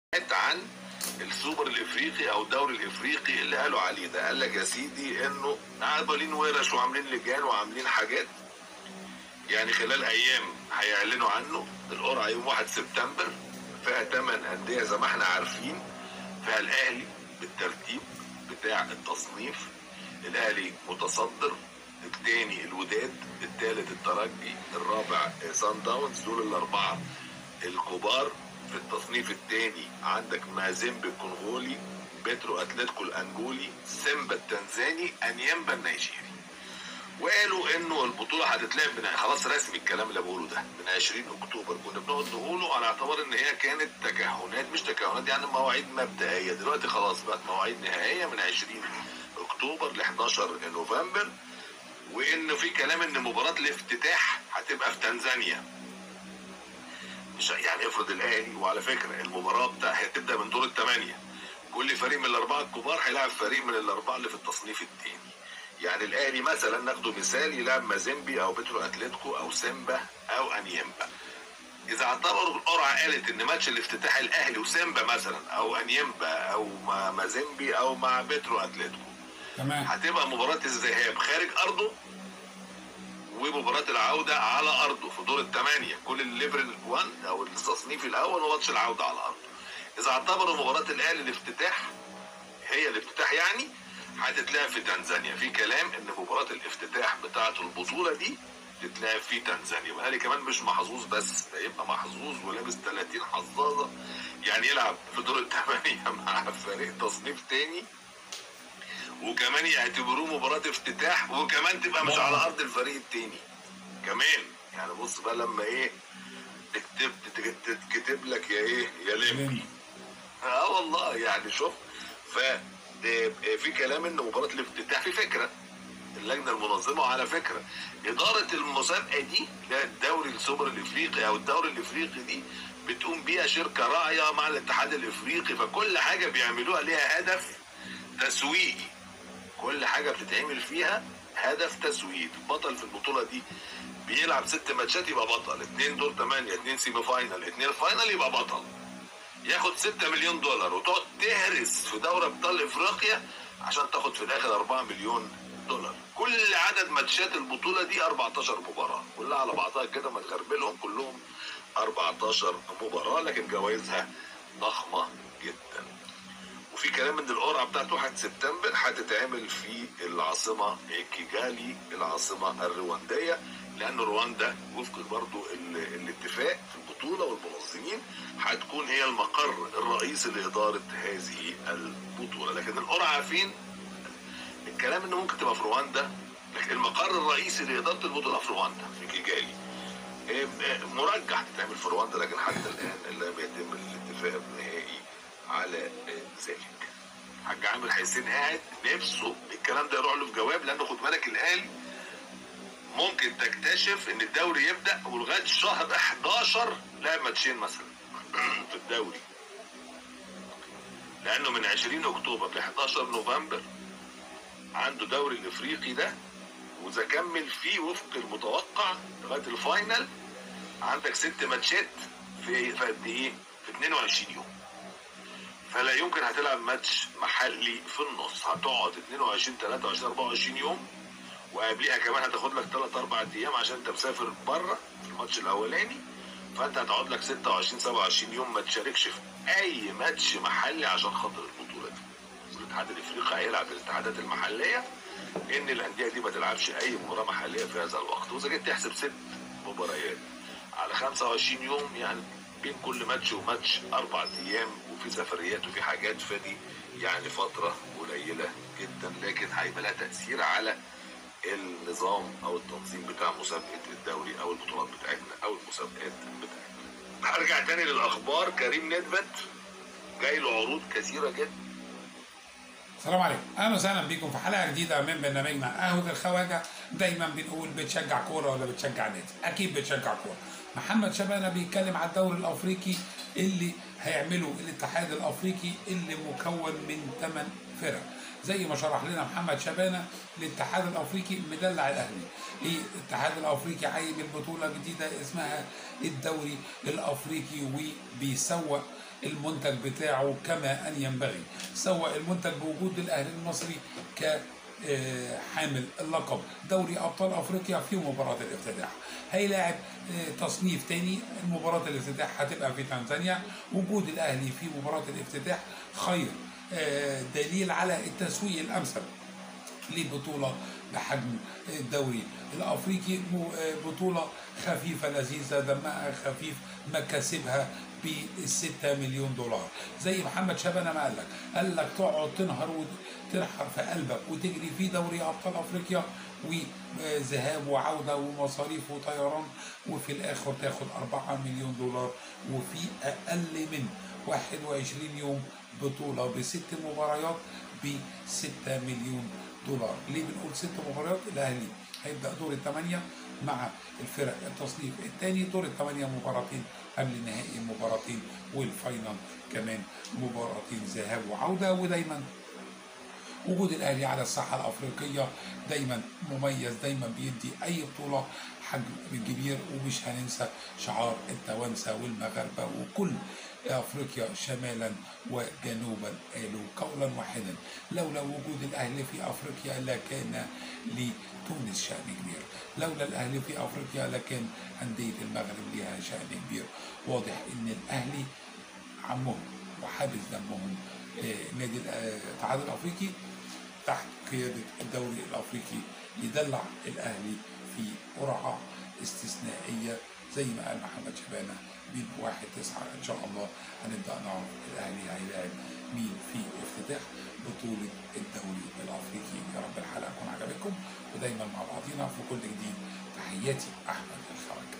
عن السوبر الافريقي او الدوري الافريقي اللي قالوا عليه ده. قال لك يا سيدي انه عاملين ورش وعاملين لجان وعاملين حاجات، يعني خلال ايام هيعلنوا عنه. القرعه يوم 1 سبتمبر، فيها 8 انديه زي ما احنا عارفين. فيها الاهلي بالترتيب بتاع التصنيف، الاهلي متصدر، الثاني الوداد، الثالث الترجي، الرابع سان داونز. دول الاربعه الكبار. في التصنيف الثاني عندك مازيمبي الكونغولي، بيترو اتلتيكو الانجولي، سيمبا التنزاني، انيمبا النيجيري. وقالوا انه البطوله هتتلعب من خلاص رسمي. الكلام اللي بقوله ده من 20 اكتوبر كنا بنقعد نقوله على اعتبار ان هي كانت تكهنات، مش تكهنات يعني مواعيد مبدئيه. دلوقتي خلاص بقت مواعيد نهائيه من 20 اكتوبر ل 11 نوفمبر. وان في كلام ان مباراه الافتتاح هتبقى في تنزانيا. مش يعني افرض الاهلي، وعلى فكره المباراه هتبدا من دور الثمانيه. كل فريق من الاربعه الكبار هيلاعب فريق من الاربعه اللي في التصنيف الثاني. يعني الاهلي مثلا ناخده مثال يلعب مازيمبي او بيترو اتلتيكو او سيمبا او انيمبا. اذا اعتبروا القرعه قالت ان ماتش الافتتاح الاهلي وسيمبا مثلا او انيمبا او مع مازيمبي او مع بيترو اتلتيكو، تمام، هتبقى مباراه الذهاب خارج ارضه ومباراه العوده على ارضه في دور الثمانيه. كل الليفل 1 او التصنيف الاول وماتش العوده على ارضه. اذا اعتبروا مباراه الاهلي الافتتاح هي الافتتاح، يعني هتتلعب في تنزانيا. في كلام ان مباراه الافتتاح بتاعه البطوله دي تتلعب في تنزانيا. والاهلي كمان مش محظوظ بس، ده يبقى محظوظ ولابس 30 حظاظه، يعني يلعب في دور الثمانيه مع فريق تصنيف تاني، وكمان يعتبروه مباراه افتتاح، وكمان تبقى مش على ارض الفريق التاني كمان. يعني بص بقى لما ايه تكتب لك يا ايه يا لمبي. والله يعني شوف. ف في كلام ان مباراه الافتتاح في فكره اللجنه المنظمه. على فكره اداره المسابقه دي الدوري السوبر الافريقي او الدوري الافريقي دي بتقوم بيها شركه راعيه مع الاتحاد الافريقي. فكل حاجه بيعملوها ليها هدف تسويقي. كل حاجه بتتعمل فيها هدف تسويقي. البطل في البطوله دي بيلعب 6 ماتشات يبقى بطل، 2 دور 8، 2 سيمي فاينل، 2 فاينل يبقى بطل، ياخد 6 مليون دولار. وتقعد تهرس في دوري ابطال افريقيا عشان تاخد في الاخر 4 مليون دولار. كل عدد ماتشات البطوله دي 14 مباراه، كلها على بعضها كده ما تغربلهم كلهم 14 مباراه، لكن جوائزها ضخمه جدا. وفي كلام ان القرعه بتاعت 1 سبتمبر هتتعمل في العاصمه كيجالي، العاصمه الروانديه، لان رواندا وفق برضو الاتفاق في البطوله والمنظمين هتكون هي المقر الرئيسي لاداره هذه البطوله. لكن القرعه فين؟ الكلام انه ممكن تبقى في رواندا، لكن المقر الرئيسي لاداره البطوله في رواندا في كيجالي. مرجح تتعمل في رواندا، لكن حتى الان لم يتم الاتفاق النهائي على ذلك. حاج عامر حسين قاعد نفسه الكلام ده يروح له في جواب، لانه خد بالك الاهلي ممكن تكتشف ان الدوري يبدا ولغايه شهر 11 لعب ماتشين مثلا في الدوري، لانه من 20 اكتوبر ل 11 نوفمبر عنده دوري الافريقي ده. واذا كمل فيه وفق المتوقع لغايه الفاينل عندك 6 ماتشات في قد ايه؟ في 22 يوم. فلا يمكن هتلعب ماتش محلي في النص، هتقعد 22 23 24 يوم، وقبليها كمان هتاخد لك 3 4 ايام عشان انت مسافر بره في الماتش الاولاني. فانت هتقعد لك 26 27 يوم ما تشاركش في اي ماتش محلي عشان خاطر البطوله دي. الاتحاد الافريقي هيلعب الاتحادات المحليه ان الانديه دي ما تلعبش اي مباراه محليه في هذا الوقت. واذا جيت تحسب 6 مباريات على 25 يوم، يعني بين كل ماتش وماتش 4 ايام، وفي سفريات وفي حاجات، فدي يعني فتره قليله جدا، لكن هيبقى لها تاثير على النظام او التنظيم بتاع مسابقه الدوري او البطولات بتاعتنا او المسابقات بتاعتنا. هرجع تاني للاخبار. كريم ندفت جاي له عروض كثيره جدا. السلام عليكم، اهلا وسهلا بيكم في حلقه جديده من برنامجنا قهوه الخواجه. دايما بنقول بتشجع كوره ولا بتشجع نادي؟ اكيد بتشجع كوره. محمد شبانه بيتكلم على الدوري الافريقي اللي هيعمله الاتحاد الافريقي، اللي مكون من 8 فرق. زي ما شرح لنا محمد شبانه، الاتحاد الافريقي مدلع الاهلي. الاتحاد الافريقي عايم البطوله جديده اسمها الدوري الافريقي، وبيسوق المنتج بتاعه كما أن ينبغي، سواء المنتج بوجود الأهلي المصري كحامل اللقب دوري أبطال أفريقيا في مباراة الافتتاح. هيلاعب تصنيف تاني، مباراة الافتتاح هتبقى في تنزانيا. وجود الأهلي في مباراة الافتتاح خير دليل على التسويق الأمثل لبطولة بحجم الدوري الأفريقي، بطولة خفيفة لذيذة دمها خفيف، مكاسبها ب6 مليون دولار. زي محمد شبانة ما قال لك تقعد تنهر وتنحر في قلبك وتجري في دوري أبطال أفريقيا وذهاب وعودة ومصاريف وطيران، وفي الآخر تاخد 4 مليون دولار وفي أقل من 21 يوم بطولة ب6 مباريات ب6 مليون دولار. ليه بنقول 6 مباريات؟ الأهلي هيبدأ دور الثمانية مع الفرق التصنيف الثاني، دور الثمانية مباراتين قبل النهائي مباراتين، والفاينل كمان مباراتين ذهاب وعودة. ودايما وجود الأهلي على الساحة الأفريقية دايما مميز، دايما بيدي أي بطولة حجم كبير. ومش هننسى شعار التوانسة والمغاربة وكل أفريقيا شمالا وجنوبا قالوا قولا واحدا: لولا وجود الأهلي في أفريقيا لكان لتونس شأن كبير، لولا الأهلي في أفريقيا لكان أندية المغرب لها شأن كبير. واضح إن الأهلي عمهم وحابس دمهم نادي الاتحاد الأفريقي تحت قيادة الدوري الأفريقي يدلع الأهلي في قرعة استثنائية زي ما قال محمد شبانة من 1/9 إن شاء الله هنبدأ نعرف الأهلي هيلاعب مين في افتتاح بطولة الدوري الأفريقي. يا رب الحلقة تكون عجبتكم ودايما مع بعضينا في كل جديد. تحياتي أحمد الخواجة.